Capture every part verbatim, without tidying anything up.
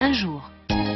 un jour.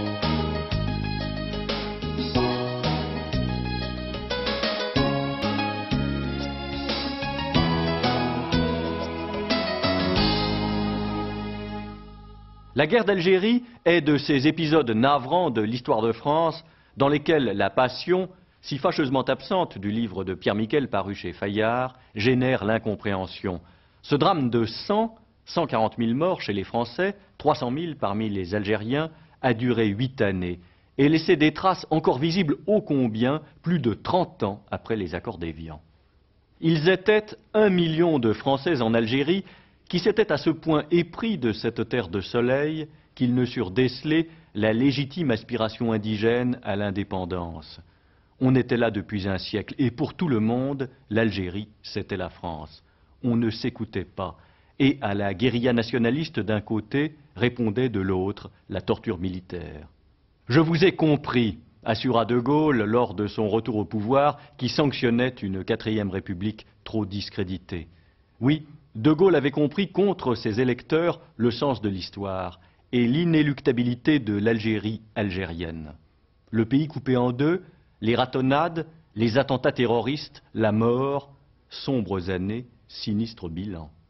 La guerre d'Algérie est de ces épisodes navrants de l'histoire de France dans lesquels la passion, si fâcheusement absente du livre de Pierre Miquel paru chez Fayard, génère l'incompréhension. Ce drame de sang, cent quarante mille morts chez les Français, trois cent mille parmi les Algériens, a duré huit années et laissé des traces encore visibles ô combien plus de trente ans après les accords d'Évian. Ils étaient un million de Français en Algérie qui s'étaient à ce point épris de cette terre de soleil qu'ils ne surent déceler la légitime aspiration indigène à l'indépendance. On était là depuis un siècle, et pour tout le monde, l'Algérie, c'était la France. On ne s'écoutait pas, et à la guérilla nationaliste d'un côté, répondait de l'autre la torture militaire. « Je vous ai compris », assura De Gaulle lors de son retour au pouvoir, qui sanctionnait une quatrième république trop discréditée. Oui, De Gaulle avait compris contre ses électeurs le sens de l'histoire et l'inéluctabilité de l'Algérie algérienne. Le pays coupé en deux, les ratonnades, les attentats terroristes, la mort, sombres années, sinistre bilan.